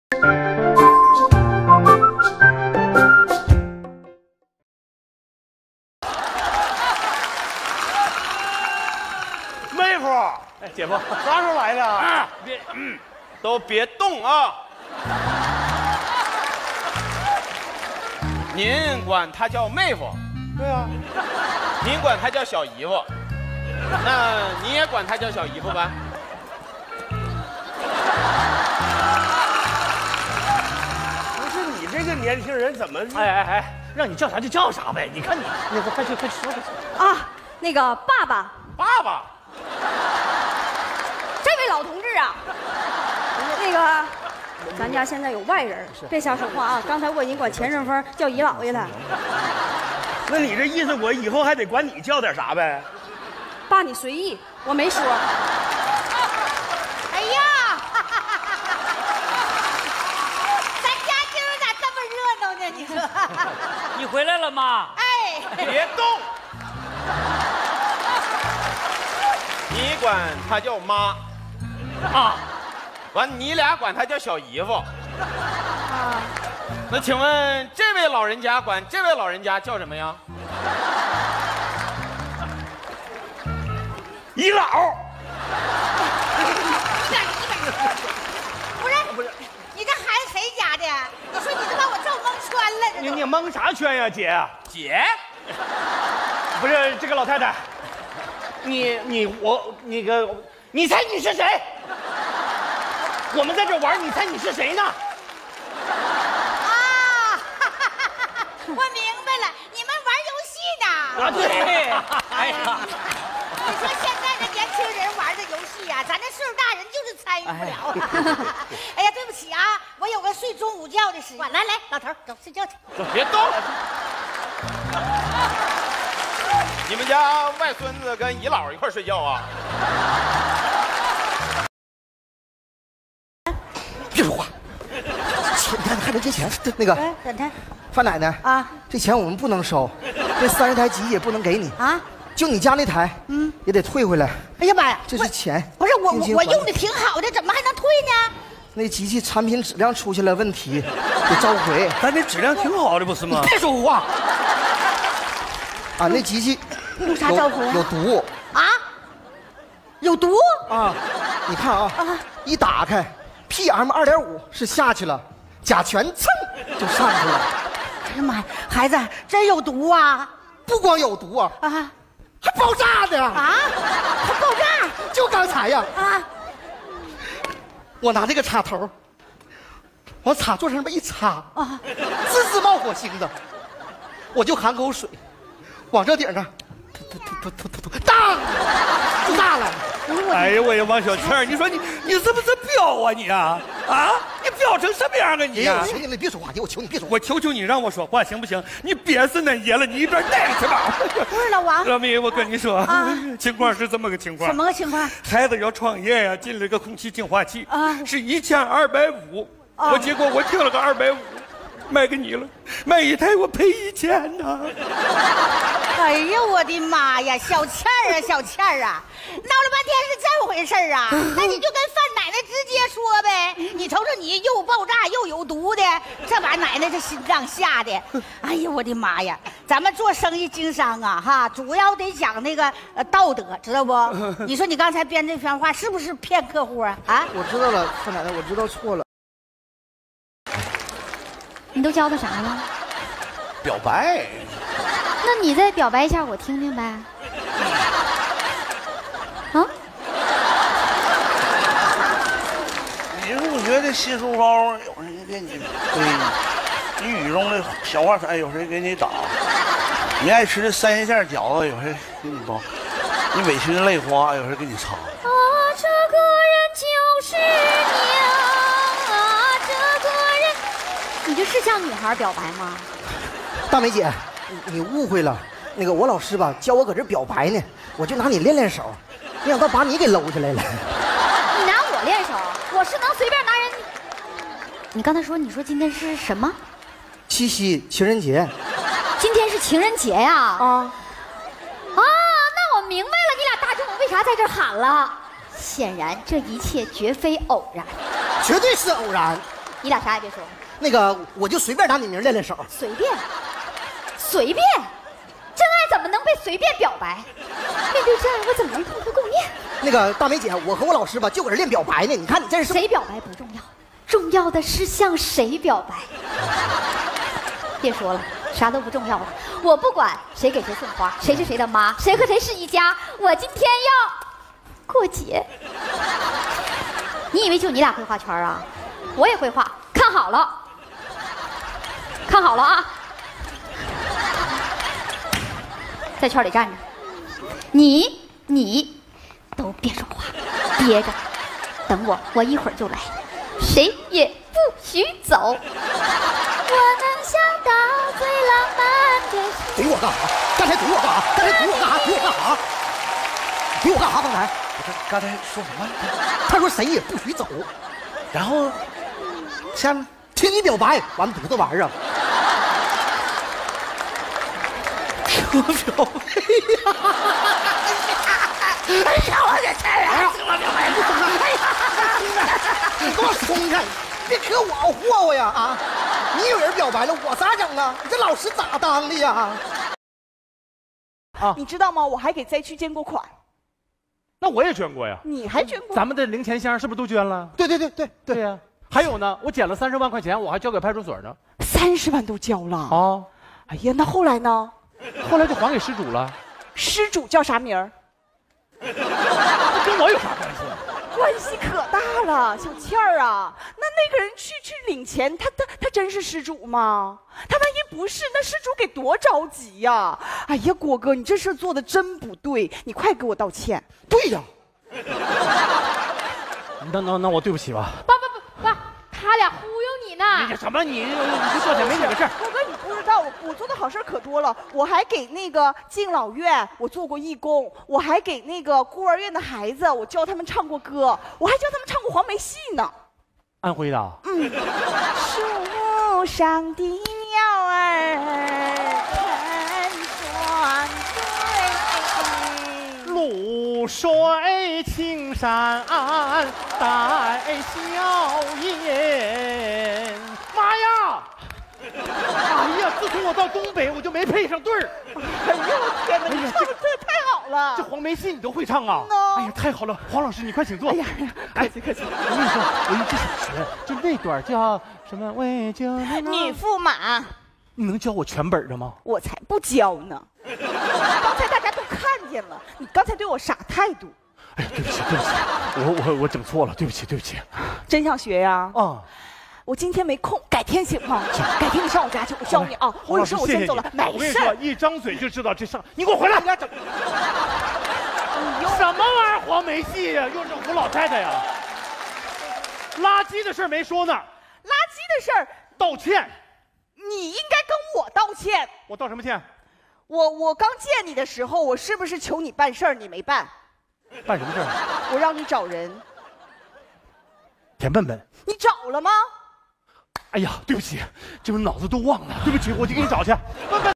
妹夫， 哎，姐夫， 啥时候来的？ 啊， 都别动啊！您管她叫妹夫， 对啊， 您管她叫小姨夫，那你也管她叫小姨夫吧？ 不是你这个年轻人怎么？ 哎，让你叫啥就叫啥呗。你看你，那个快去说去。 啊，那个爸爸， 爸爸， 这位老同志啊，那个，咱家现在有外人，别瞎说话啊！刚才我已经管钱顺峰叫姨姥爷了。 那你这意思，我以后还得管你叫点啥呗？ 爸，你随意，我没说。 哎呀，咱家今儿咋这么热闹呢？你说？ 你回来了吗？ 哎， 别动！你管她叫妈， 啊， 完你俩管她叫小姨夫。 啊， 那请问这位老人家管这位老人家叫什么呀？ 姨姥。 不是，你这孩子谁家的？你说你都把我照蒙圈了，这你蒙啥圈呀，姐？ 姐， 不是这个老太太，我那个，你猜你是谁？我们在这玩，你猜你是谁呢？ 啊！我明白了，你们玩游戏呢？ 啊，对。 哎呀， 你说现在这年轻人玩的游戏呀，咱这岁数大人就是参与不了。哎呀，对不起啊，我有个睡中午觉的时间。来，老头走睡觉去。 别动！你们家外孙子跟姨姥一块睡觉啊？ 别说话，钱你看还能借钱？那个哎，怎的范奶奶啊？ 这钱我们不能收，这30台机也不能给你啊。 就你家那台，也得退回来。 哎呀妈呀， 这是钱。 不是我定金还用的挺好的，怎么还能退呢？ 那机器产品质量出现了问题，得召回。 咱这质量挺好的，不是吗？ 别说话！啊，那机器有啥召回啊？ 有毒啊？有毒？ 啊！你看啊，一打开 ，PM2.5是下去了，甲醛蹭就上去了。 哎呀妈呀，孩子真有毒啊！ 不光有毒啊， 啊还爆炸的啊！还爆炸！ 就刚才呀， 啊！ 我拿这个插头往插座上这么一插，滋滋冒火星子，我就含口水，往这顶上，当就炸了。 哎呀，我呀，王小倩，你说你是不是彪啊你啊？啊，你彪成什么样啊你啊？ 我求你了，别说话，我求你别说话。 我求求你让我说话行不行？你别是恁爷了，你一边待着去吧。 不是老王， 老米，我跟你说，情况是这么个情况。 什么个情况？ 孩子要创业呀，进了个空气净化器啊， 是1250，结果我听了个250，卖给你了，卖一台我赔1000呢。 哎呀，我的妈呀，小倩儿啊，小倩儿啊，闹了半天是这回事儿啊？那你就跟范奶奶直接说呗。你瞅瞅你又爆炸又有毒的，这把奶奶这心脏吓的。哎呀，我的妈呀！咱们做生意经商啊，哈，主要得讲那个道德，知道不？你说你刚才编这番话是不是骗客户啊？啊？ 我知道了，范奶奶，我知道错了。 你都教他啥了？ 表白。 那你再表白一下我听听呗。啊？ 你不觉得新书包有人给你推，你雨中的小花伞有谁给你打？你爱吃的3鲜馅饺子有谁给你包？你委屈的泪花有谁给你擦？ 啊，这个人就是娘啊，这个人。你这是向女孩表白吗？ 大梅姐，你误会了。那个我老师吧教我搁这表白呢，我就拿你练练手，没想到把你给搂下来了。 你拿我练手？我是能随便拿人？你刚才说，你说今天是什么 ？7夕情人节。 今天是情人节呀！啊，那我明白了，你俩大中午为啥在这喊了？显然这一切绝非偶然， 绝对是偶然。 你俩啥也别说， 那个我就随便拿你名练练手。 随便，随便，真爱怎么能被随便表白？面对真爱，我怎么能痛哭共面？ 那个大梅姐，我和我老师吧就搁这练表白呢。你看你这是谁表白不重要，重要的是向谁表白。别说了，啥都不重要了。我不管谁给谁送花，谁是谁的妈，谁和谁是一家。我今天要过节。你以为就你俩会画圈啊？我也会画，看好了，看好了啊！在圈里站着，你都别说话，憋着，等我一会儿就来，谁也不许走。我能想到最浪漫的事。 怼我干啥？刚才怼我干啥？刚才怼我干啥？怼我干啥？怼我干啥？刚才刚才说什么？ 他说谁也不许走， 然后下面听你表白，完了堵这玩意儿。听我表白呀！哎呀，我的天呀！听我表白！你给我松开！别磕我霍霍呀啊！你有人表白了，我咋整啊？你这老师咋当的呀？ 啊，你知道吗？我还给灾区捐过款。 那我也捐过呀。 你还捐过？ 咱们的零钱箱是不是都捐了？ 对呀。还有呢，我捡了30万块钱，我还交给派出所呢。 30万都交了啊！ 哎呀，那后来呢？ 后来就还给失主了。 失主叫啥名儿？ 跟我有啥关系？ 关系可大了，小倩儿啊，那个人去领钱，他真是失主吗？他万一不是，那失主给多着急呀！哎呀，果哥，你这事做的真不对，你快给我道歉。 对呀。 那我对不起吧。 不，他俩忽悠你呢。 你什么？你就说点没你的事儿。 果哥，你不知道，我做的好事可多了。我还给那个敬老院我做过义工，我还给那个孤儿院的孩子我教他们唱过歌，我还教他们唱过黄梅戏呢。 安徽的。 树木上的鸟儿成双对。 露水青山岸带笑颜。妈呀！哎呀！自从我到东北，我就没配上对儿。 哎呦我天哪！你唱的这太好了！ 这黄梅戏你都会唱啊？哎呀，太好了！黄老师，你快请坐。 哎呀，客气。 我跟你说，我一直想学，就那段叫什么？为救女驸马。 你能教我全本的吗？ 我才不教呢！刚才大家都看见了，你刚才对我啥态度？ 哎呀，对不起，我整错了，对不起。 真想学呀？ 啊。 我今天没空，改天行吗？改天你上我家去，我教你啊。我有事我先走了，没事。 我跟你说，一张嘴就知道这上，你给我回来！什么玩意儿黄梅戏呀？又是胡老太太呀？垃圾的事没说呢。 垃圾的事儿道歉。 你应该跟我道歉。 我道什么歉？ 我刚见你的时候，我是不是求你办事儿，你没办？ 办什么事儿？ 我让你找人。 田笨笨。 你找了吗？ 哎呀，对不起，这不脑子都忘了。对不起，我去给你找去。笨笨。